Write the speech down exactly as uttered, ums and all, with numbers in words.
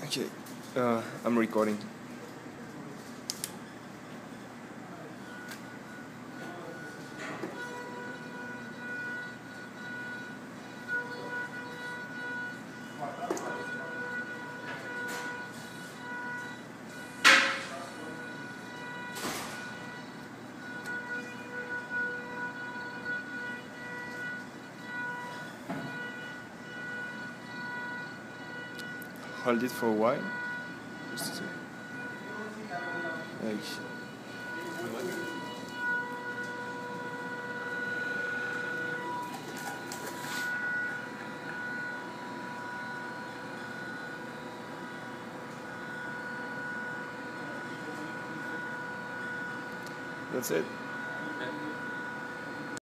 Okay, uh, I'm recording. Hold it for a while. Just to, like, that's it.